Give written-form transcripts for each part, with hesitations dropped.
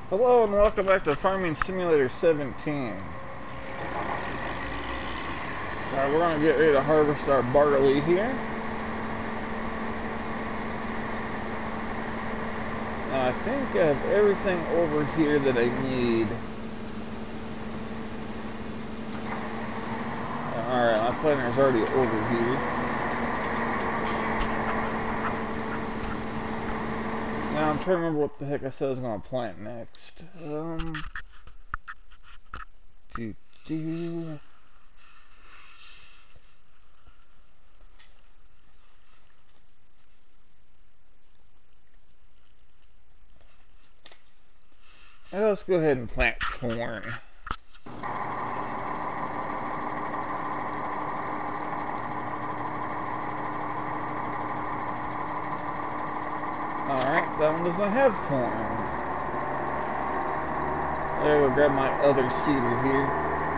Hello and welcome back to Farming Simulator 17. Alright, we're going to get ready to harvest our barley here. Now, I think I have everything over here that I need. Alright, my planter's already over here. Now, I'm trying to remember what the heck I said I was going to plant next. Let's go ahead and plant corn. Alright, that one doesn't have corn. There, we'll grab my other seeder here.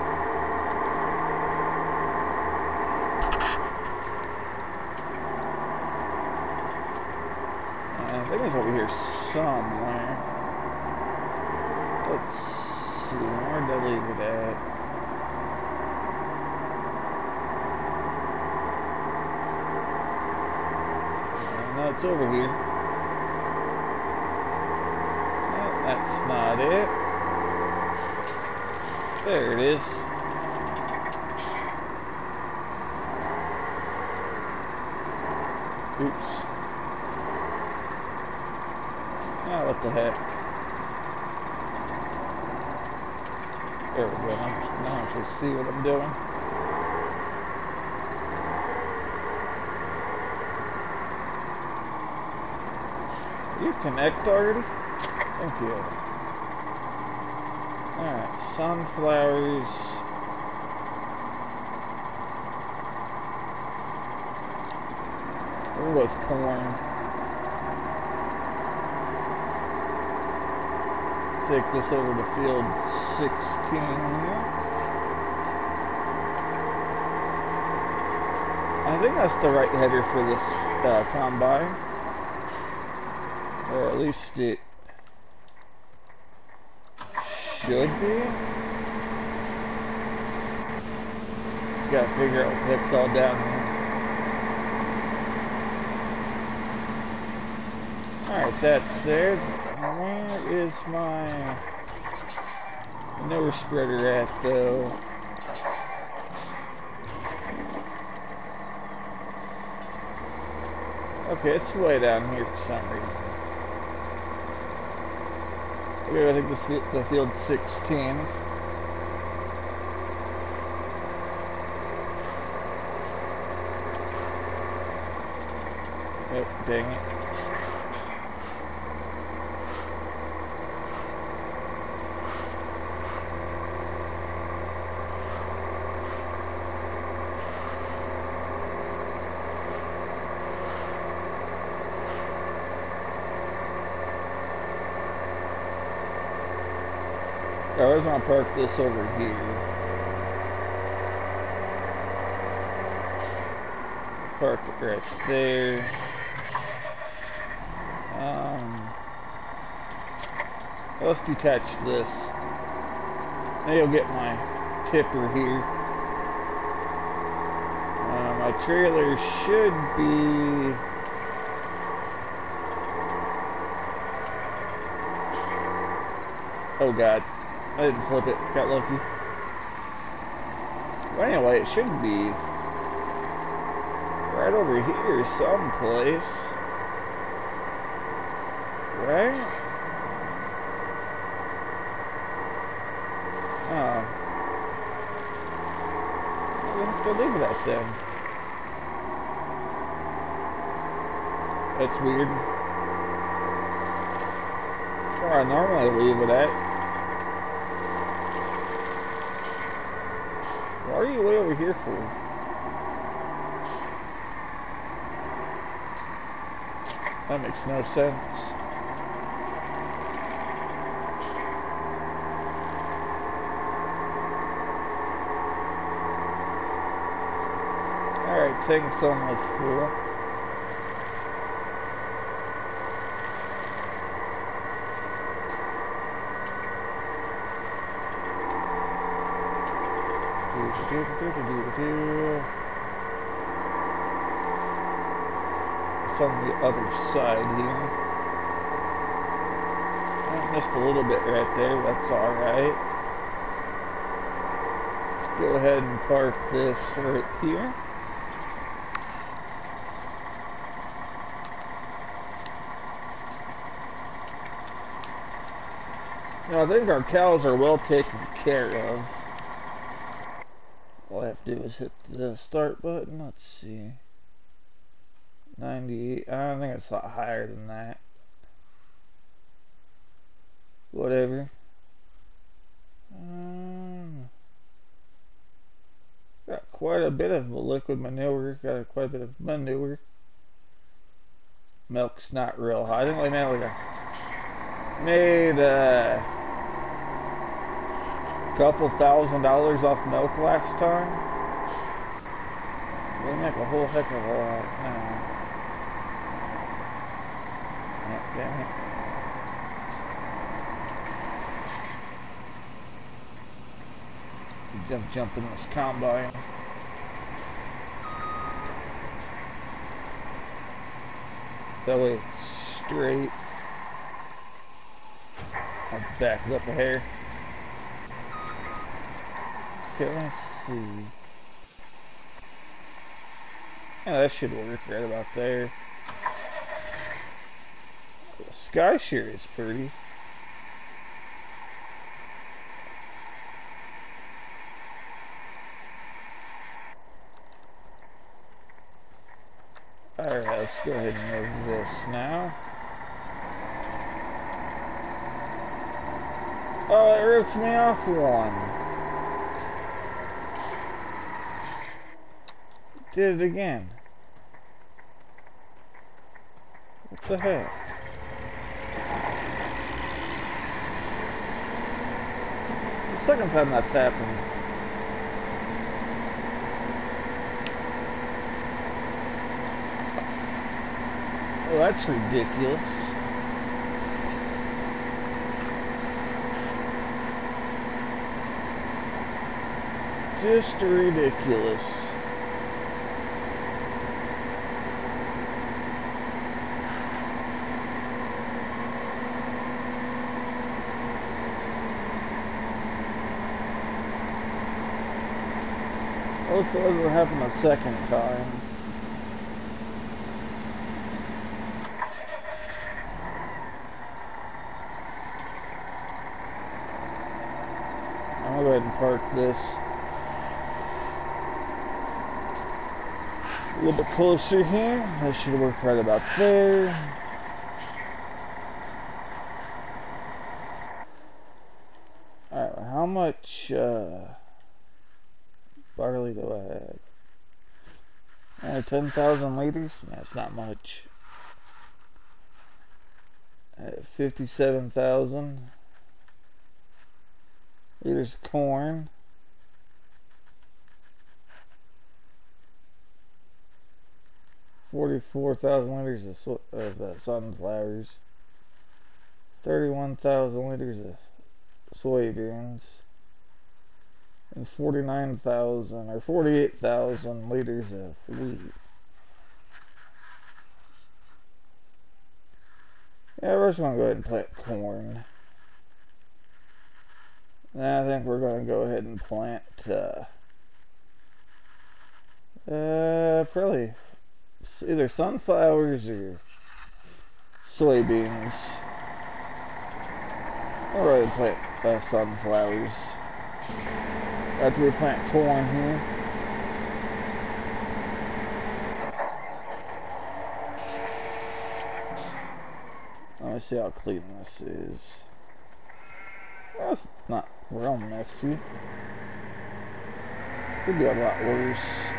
I think it's over here somewhere. Let's see, where did I leave it at? No, it's over here. That's not it. There it is. Oops. Ah, what the heck. There we go. Now I should see what I'm doing. You connect already? Thank you. Alright, sunflowers. There was corn. Take this over to field 16 here. I think that's the right header for this combine. Or at least it should be. Just gotta figure out what the heck's all down here. Alright, that's there. Where is my manure spreader at, though? Okay, it's way down here for some reason. Okay, I think this is the field 16. Oh, dang it. I was going to park this over here. Park it right there. Let's detach this. Now you'll get my tipper here. My trailer should be... Oh God. I didn't flip it, got lucky. Well, anyway, it should be right over here someplace. Right? Oh. We'll have to leave it at then. That's weird. Where I normally leave it at. Why are you way over here for? That makes no sense. Alright, taking so much fuel. It's on the other side here. I missed a little bit right there. That's alright. Let's go ahead and park this right here. Now, I think our cows are well taken care of. All I have to do is hit the start button. Let's see. 98. I don't think it's a lot higher than that. Whatever. Got quite a bit of liquid manure. Got quite a bit of manure. Milk's not real high. I think we made couple $1,000s off milk last time. We make a whole heck of a lot now. Oh, damn it. Jump in this combine. That way it's straight. I'll back it up a hair. Okay, let's see. Yeah, that should work right about there. The sky sure is pretty. Alright, let's go ahead and move this now. Oh, it ripped me off one. Did it again. What the heck? The second time that's happened. Oh, that's ridiculous. Just ridiculous. Hopefully it doesn't happen a second time. I'm gonna go ahead and park this a little bit closer here. That should work right about there. Alright, how much barley do I have? 10,000 liters? That's not much. 57,000 liters of corn. 44,000 liters of sunflowers. 31,000 liters of soybeans. And 49,000 or 48,000 liters of wheat. Yeah, we're just going to go ahead and plant corn. And I think we're going to go ahead and plant probably either sunflowers or soybeans. I'll go ahead and plant sunflowers. After we plant corn here. Let me see how clean this is. Well, it's not real messy. Could be a lot worse.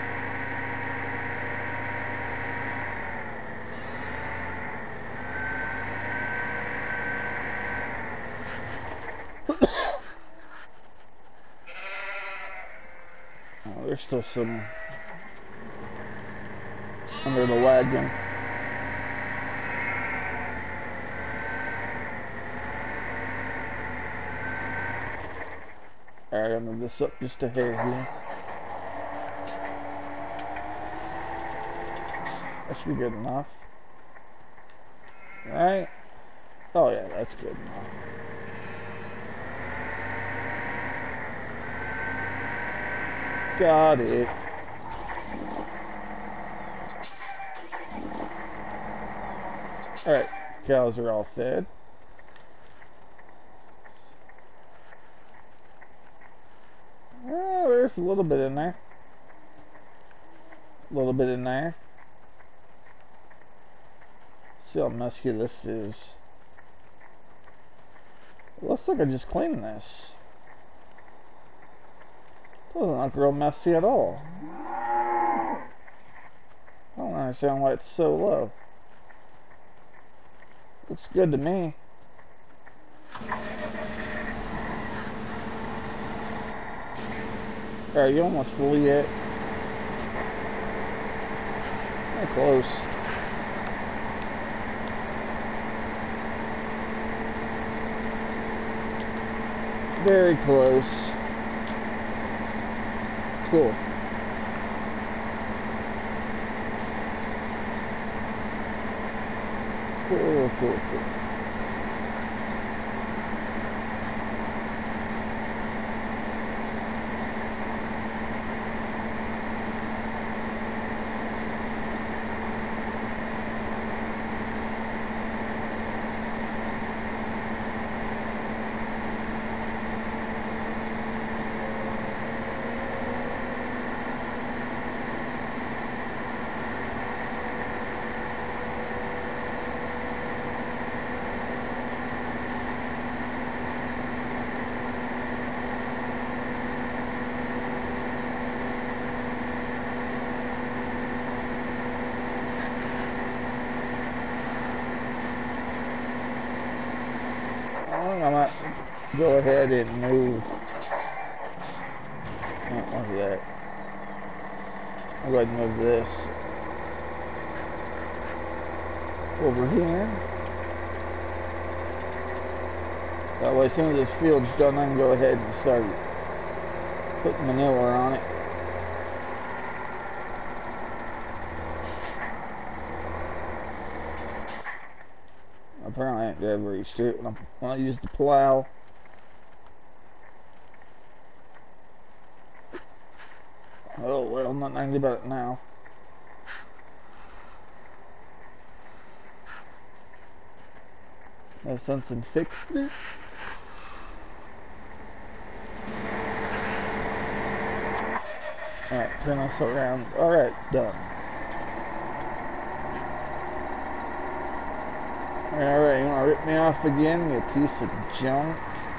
Oh, there's still some under the wagon. Alright, I'm gonna move this up just a hair here. That should be good enough. Right? Oh yeah, that's good enough. Got it. Alright, cows are all fed. Oh, there's a little bit in there. A little bit in there. See how musky this is. It looks like I just cleaned this. Doesn't look real messy at all. I don't understand why it's so low. Looks good to me. Alright, you almost full yet. Very close. Very close. Cool. Cool. I might go ahead and move. Look at that. I'll go ahead and move this over here. That way, as soon as this field's done, I can go ahead and start putting manure on it. Apparently I ain't got very straight when I use the plow. Oh well, I'm not angry about it now. No sense in fixing it. Alright, turn us around. Alright, done. Alright, you wanna rip me off again, you piece of junk?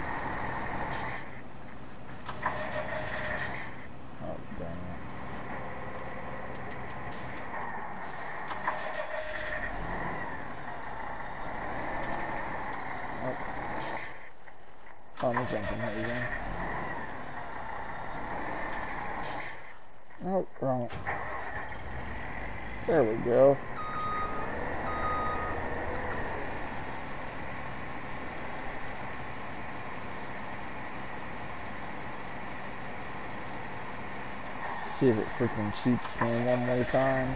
Oh, dang it. Oh, I'm jumping here again. Oh, wrong. There we go. See if it freaking cheats me one more time.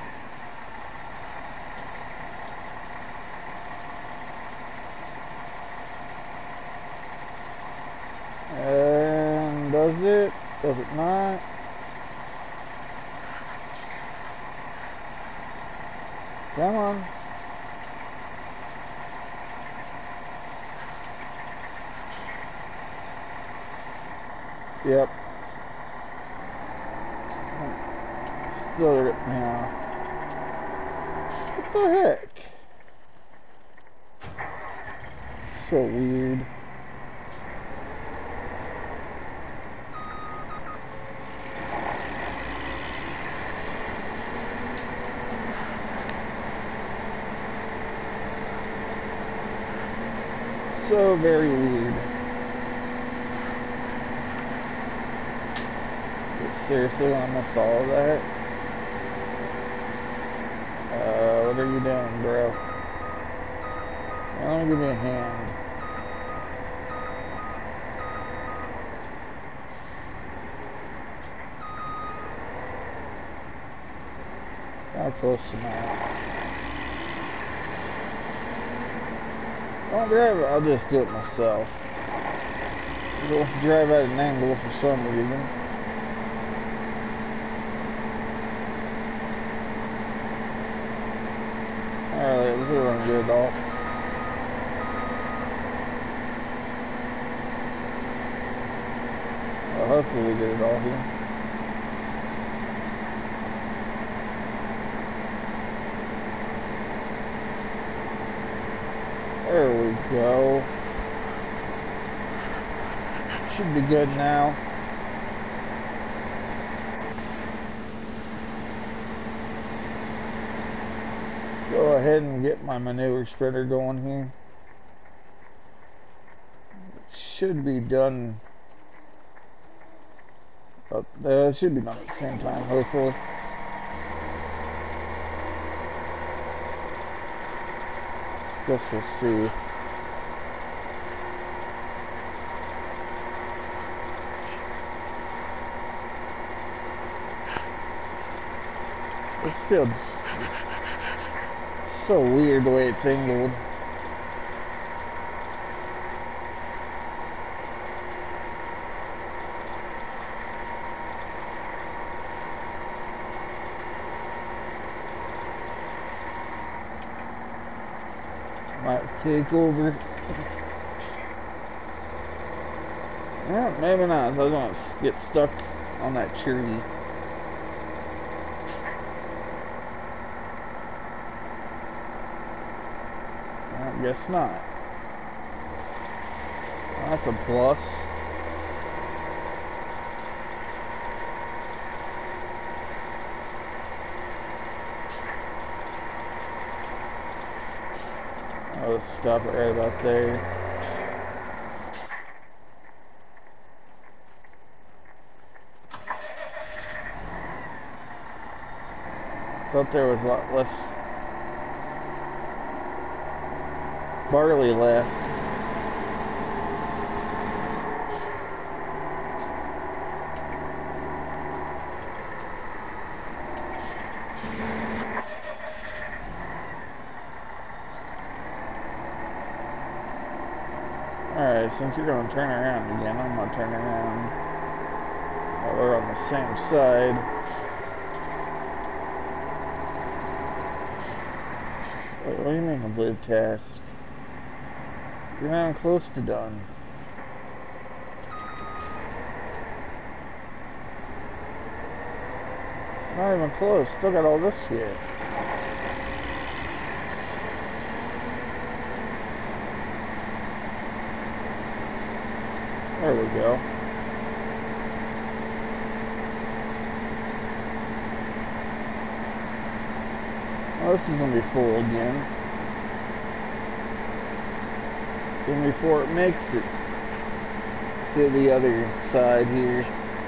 And does it? Does it not? Come on. Yep. Still ripped me off. What the heck? So weird. So very weird. Seriously, I missed all of that. What are you doing, bro? Why don't you give me a hand? Not close enough. Don't drive it, I'll just do it myself. I don't have to drive at an angle for some reason. Alright, let's run good off. Well, hopefully we get it all here. There we go. Should be good now. Go ahead and get my manure spreader going here. It should be done. It should be done at the same time, hopefully. Guess we'll see. This feels so weird the way it's angled. Might take over. Yeah, maybe not. I don't want to get stuck on that tree. I guess not. That's a plus. I'll just stop it right about there. Thought there was a lot less barley left. Alright, since you're going to turn around again, I'm going to turn around while we're on the same side. Wait, what do you mean complete task? You're not close to done. Not even close. Still got all this shit. There we go. Well, this is gonna be full again. And before it makes it to the other side here.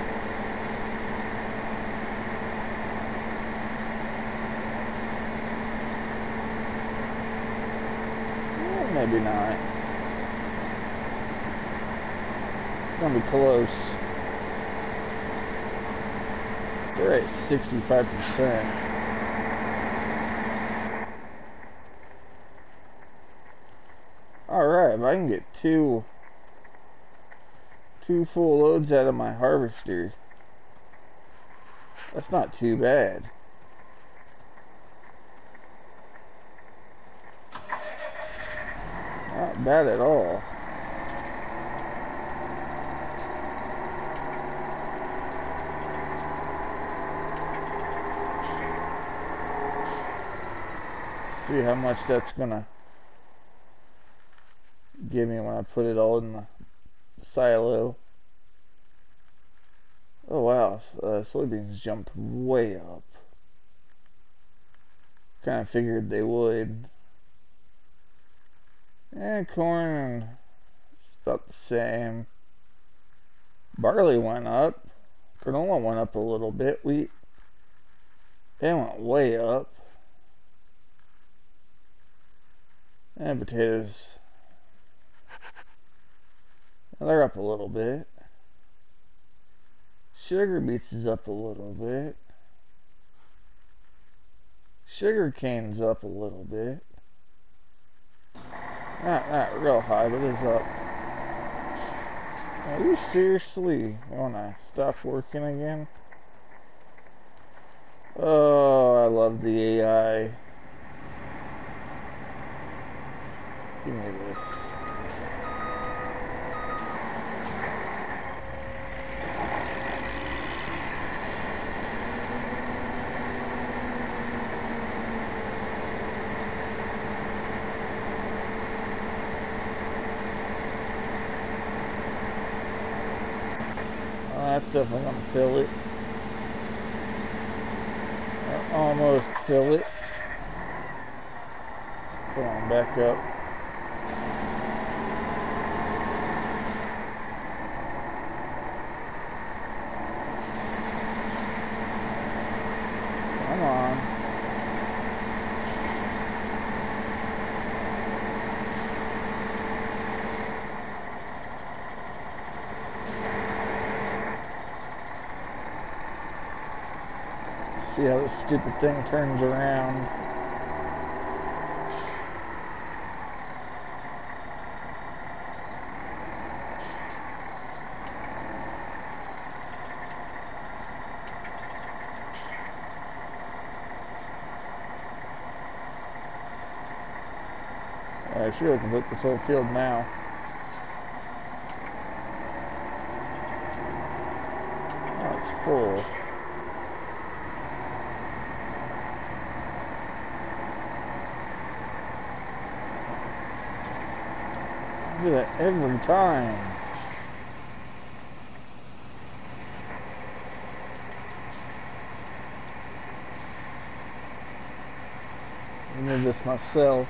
Well, maybe not. It's gonna be close. They're at 65%. Alright, if I can get two full loads out of my harvester, that's not too bad. Not bad at all. See how much that's gonna give me when I put it all in the silo. Oh wow, soybeans jumped way up. Kind of figured they would. And corn, it's about the same. Barley went up. Granola went up a little bit. Wheat, they went way up. And potatoes, they're up a little bit. Sugar beets is up a little bit. Sugar cane's up a little bit. Not real high, but it's up. Are you seriously wanna stop working again? Oh, I love the AI. Give me this. Oh, that's definitely gonna fill it. Almost fill it. Come on, back up. Come on. See how this stupid thing turns around. I should have completed this whole field now. Oh, it's full. I do that every time. I did this myself.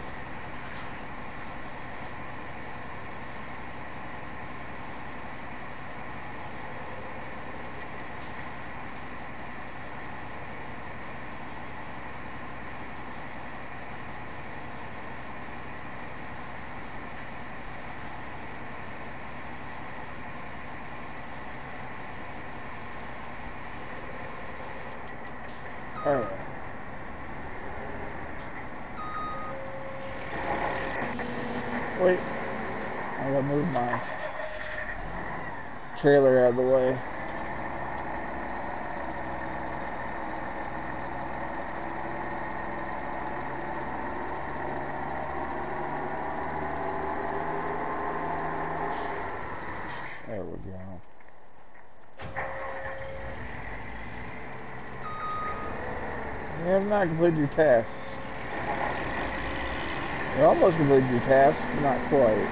Alright. Wait. I gotta move my trailer out of the way. There we go. You have not completed your task. You almost completed your task, but not quite.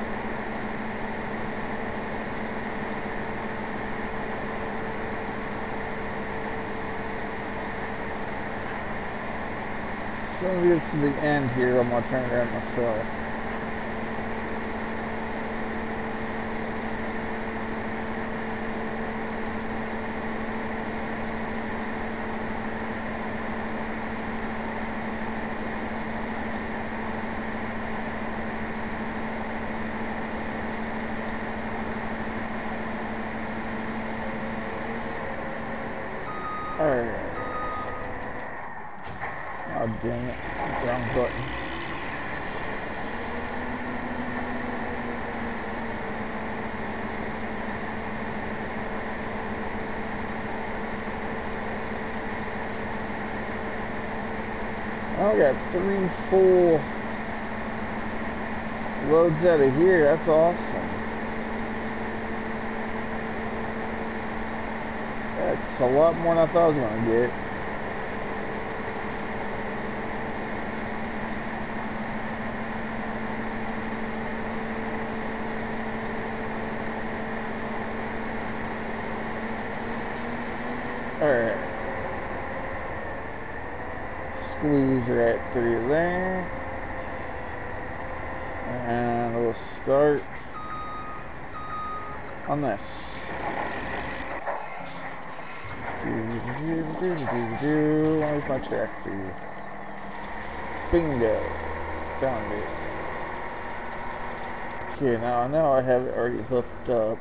As soon as we get to the end here, I'm going to turn it around myself. Alright. Oh, dang it. Wrong button. I got 3 full loads out of here. That's awesome. That's a lot more than I thought I was going to get. Alright. Squeeze right through there. And we'll start on this. Where's my tractor? Bingo. Found it. Okay, now I know I have it already hooked up.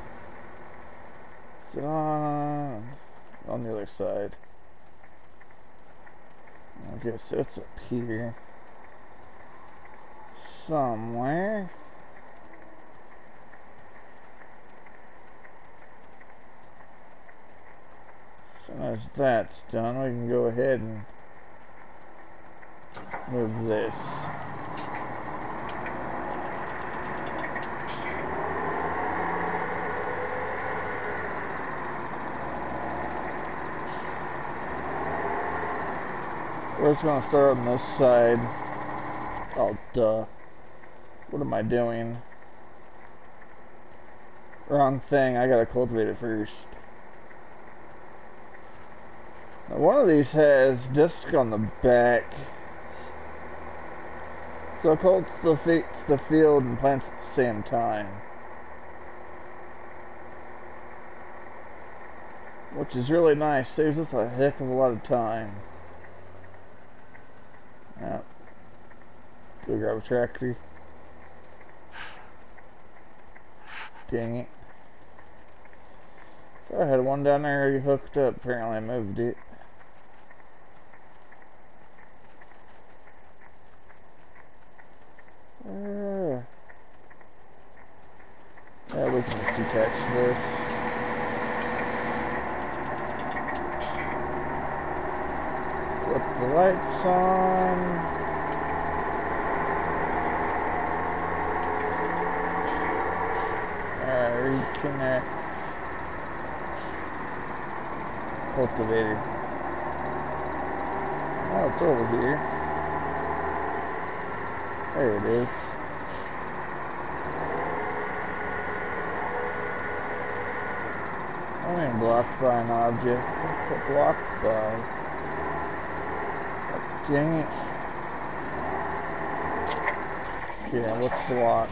Is it on the other side? I guess it's up here somewhere. As soon as that's done, we can go ahead and move this. We're just gonna start on this side. Oh, duh. What am I doing? Wrong thing. I gotta cultivate it first. Now, one of these has disc on the back. So it cultivates the field and plants at the same time. Which is really nice. Saves us a heck of a lot of time. Yep. Go grab a tractor. Dang it. So I had one down there already hooked up. Apparently I moved it. Yeah, we can just detach this. Put the lights on. Alright, reconnect. Cultivator. Oh, it's over here. There it is. I mean blocked by an object. What's it blocked by? Oh, dang it. Yeah, what's blocked?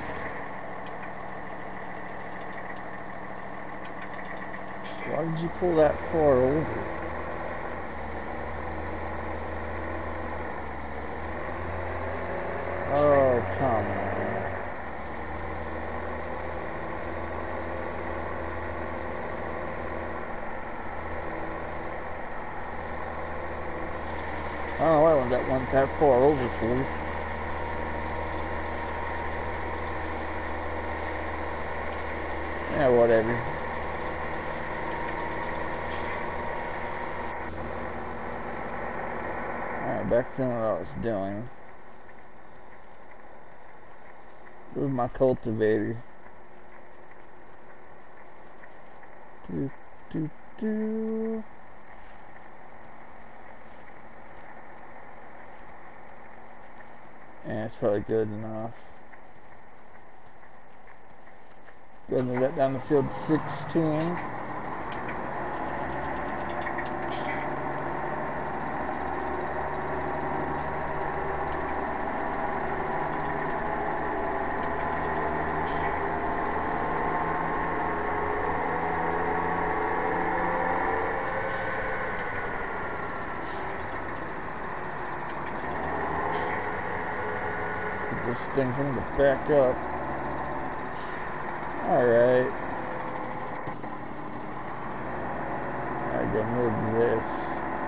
Why did you pull that far over? Oh, come on. I don't know why I went that one that far over for. Yeah, whatever. Alright, back to what I was doing. Move my cultivator. Do, do, do. Yeah, it's probably good enough. Go ahead and move that down to field 16. This thing can get back up. Alright. I gotta move this.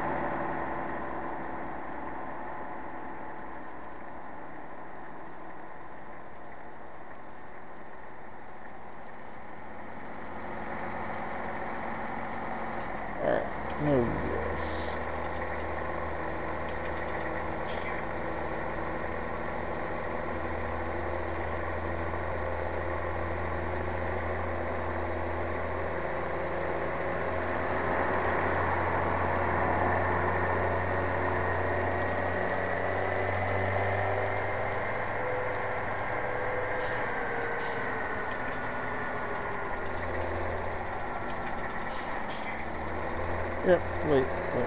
Alright, move this. Yep, wait.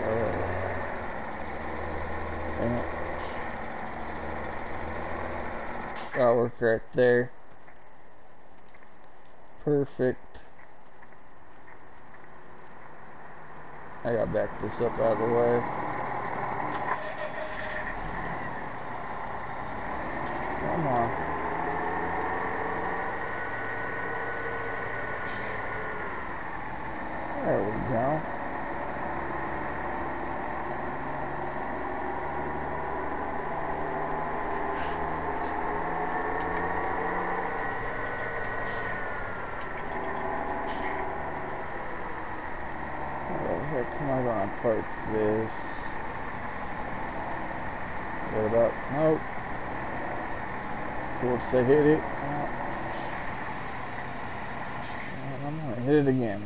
Dang it. That'll work right there. Perfect. I gotta back this up out of the way. Come on. There we go. am I gonna park this? What about? Nope. Once I hit it, I'm gonna hit it again.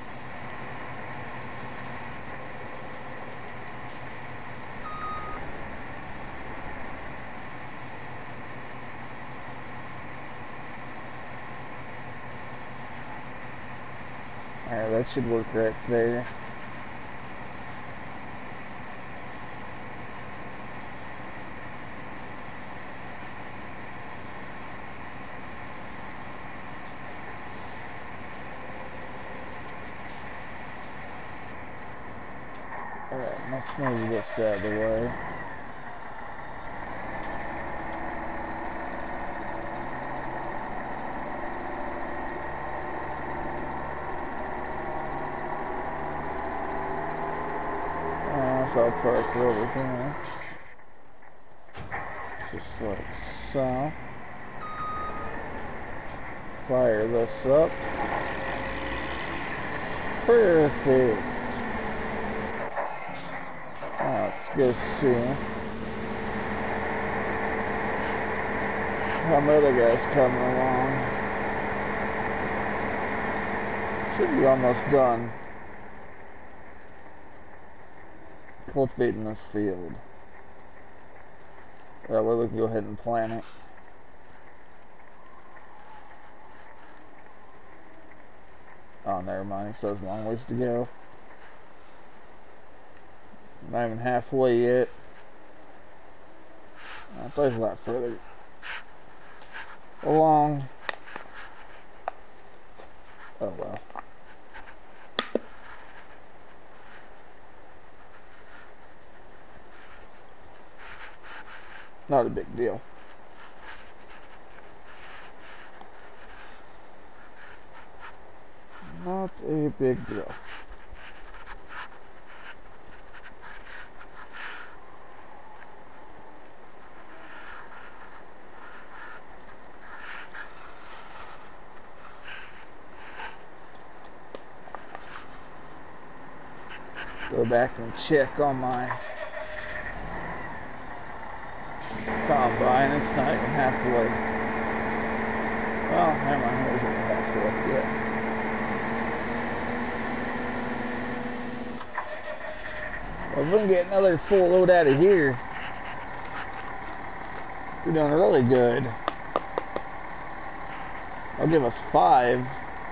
Alright, that should work right there. Alright, let's move this out of the way. So I'll park over here. Just like so. Fire this up. Perfect. Let's go see how my other guy's coming along. Should be almost done cultivating this field. That way we can go ahead and plant it. Oh, never mind. It says long ways to go. Not even halfway yet. I thought it was a lot further along. Oh well. Not a big deal. Not a big deal. Go back and check on my combine. It's not even halfway. Well, never mind. It isn't halfway yet. Well, if we can get another full load out of here, we're doing really good. I'll give us 5.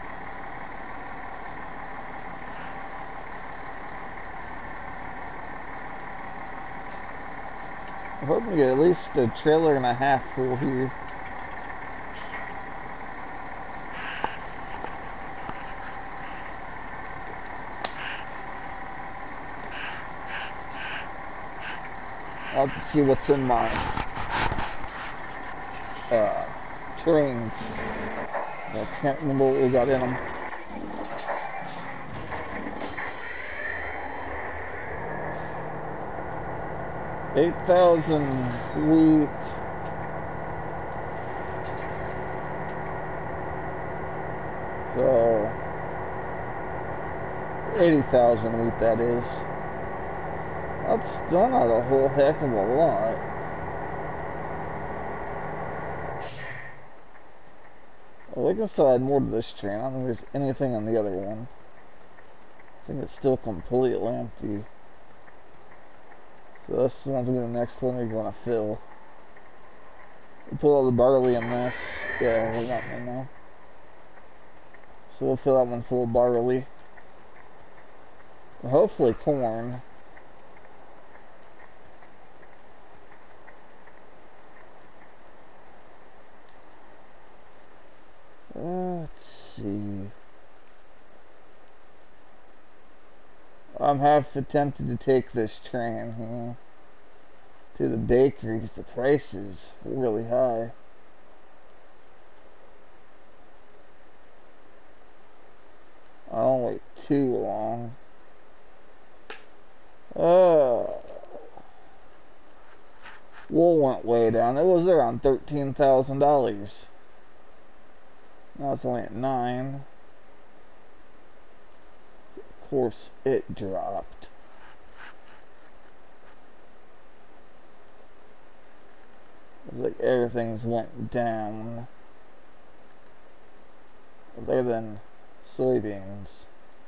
I'm hoping to get at least a trailer and a half full here. I'll have to see what's in my trains. I can't remember what we got in them. $8,000 wheat. So 80,000 wheat, that is. That's still not a whole heck of a lot. Well, they can still add more to this train. I don't think there's anything on the other one. I think it's still completely empty. So this one's gonna be the next one we're gonna fill. We put all the barley in this. Yeah, we got one now. So we'll fill that one full of barley. And hopefully corn. Let's see. I'm half tempted to take this train here to the bakery because the price is really high. I don't wait too long. Wool went way down. It was around $13,000. Now it's only at 9. Of course, it dropped. It's like everything's went down. Other than soybeans.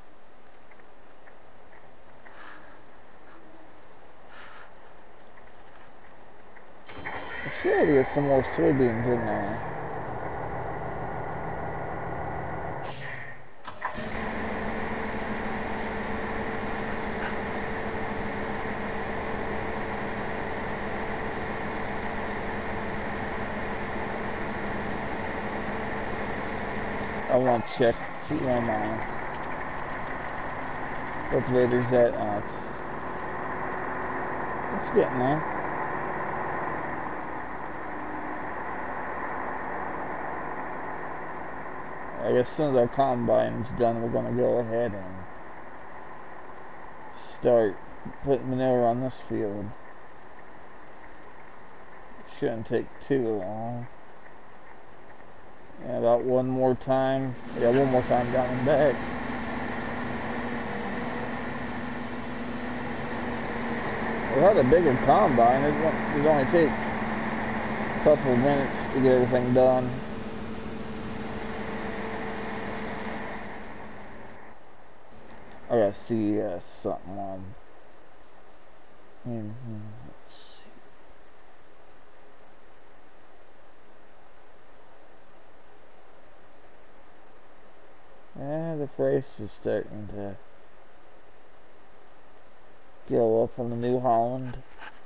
I should get some more soybeans in there. I want to check, see where my cultivator's at. It's getting there. I guess as soon as our combine's done, we're going to go ahead and start putting manure on this field. Shouldn't take too long. Yeah, about one more time. Yeah, one more time down and back. Without a bigger combine, it'd only take a couple of minutes to get everything done. I gotta see something on. Let's see. Yeah, the price is starting to go up on the New Holland.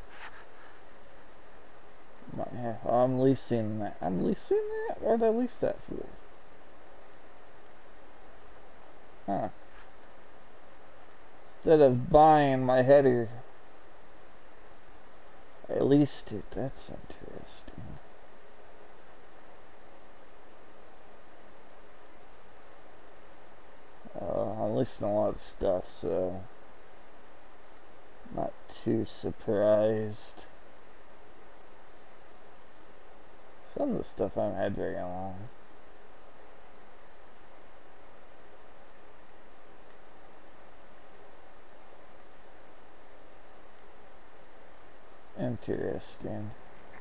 I'm leasing that. I'm leasing that? Where'd I lease that for? Huh. Instead of buying my header, I leased it. That's interesting. I'm leasing a lot of stuff, so not too surprised. Some of the stuff I haven't had very long. Interesting.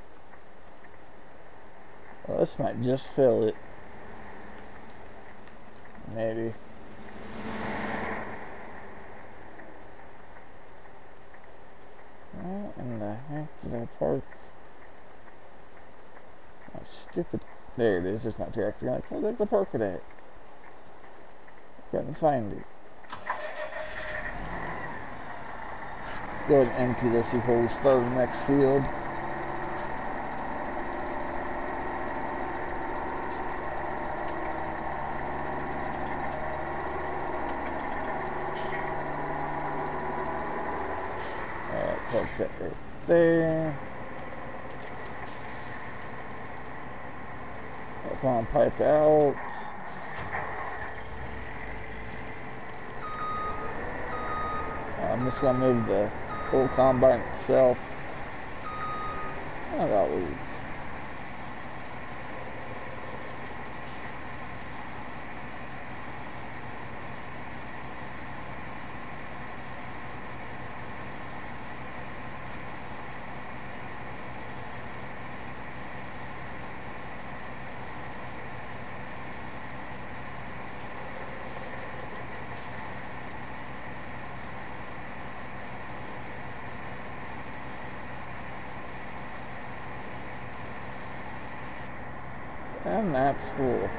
Well, this might just fill it. Maybe. Where in the heck did I park? Oh, stupid. There it is. There's my tractor. Like, where the park it at? Couldn't find it. Go ahead and empty this before we start the next field. Park that right there. Come on, pipe out. I'm just gonna move the whole combine itself. Oh, that was. And that's cool.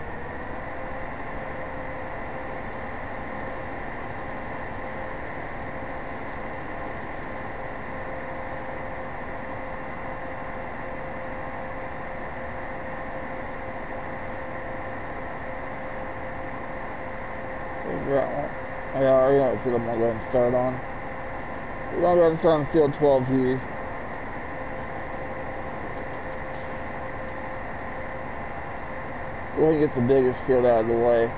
I already know what field I'm going to go ahead and start on. We're going to go ahead and start on field 12 here. We're going to get the biggest field out of the way.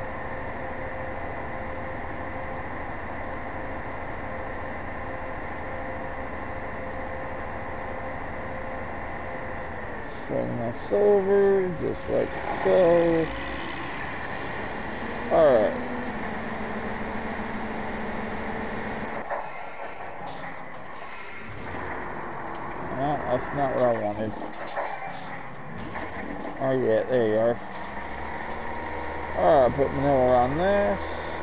Swing this over, just like so. Alright. It's not what I wanted. Oh yeah, there you are. Alright, put manure on this.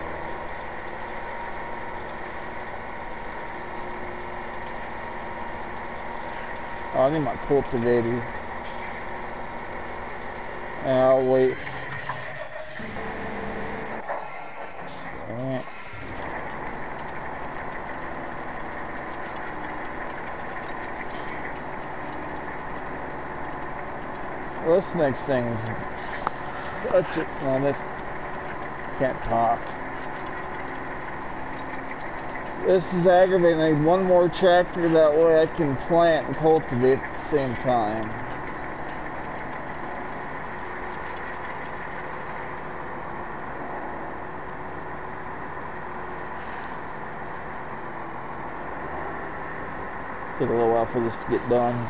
Oh, I need my cultivator. And I'll wait. Alright. Well, this next thing is such a... No, this... Can't talk. This is aggravating. I need one more tractor, that way I can plant and cultivate at the same time. Take a little while for this to get done.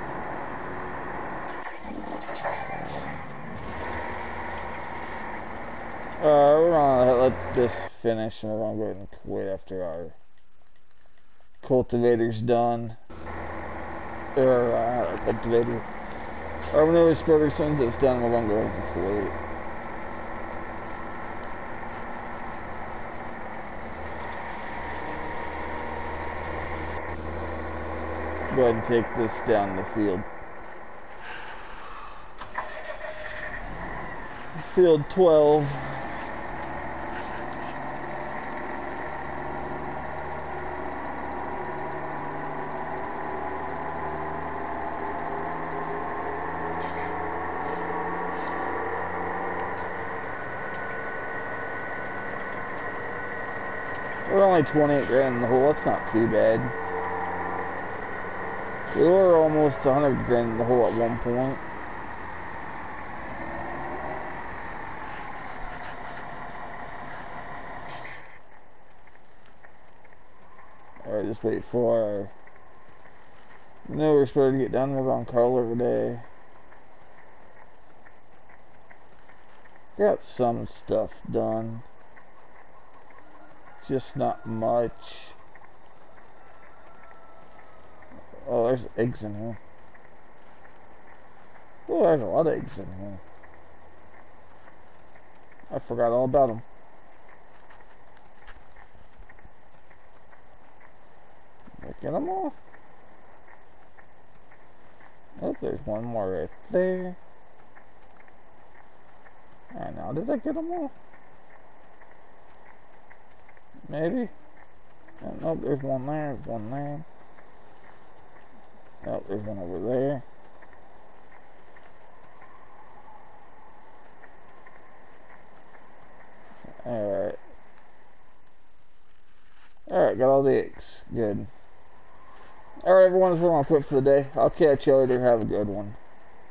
We're gonna let this finish and we're gonna go ahead and quit after our cultivator's done. Or, not our cultivator. Our manure spreader, since it's done, we're gonna go ahead and quit. Go ahead and take this down the field. Field 12. We're only 28 grand in the hole, that's not too bad. We were almost 100 grand in the hole at one point. Alright, just wait for our manure spreader to get done. We're gonna call it a day. Got some stuff done. Just not much. Oh, there's eggs in here. Oh, there's a lot of eggs in here. I forgot all about them. Get them all. Oh, there's one more right there. And now, did I get them all? Maybe. Oh, nope, there's one there, there's one there. Oh, there's one over there. Alright. Alright, got all the eggs. Good. Alright, everyone, we're going to quit for the day. I'll catch you later. Have a good one.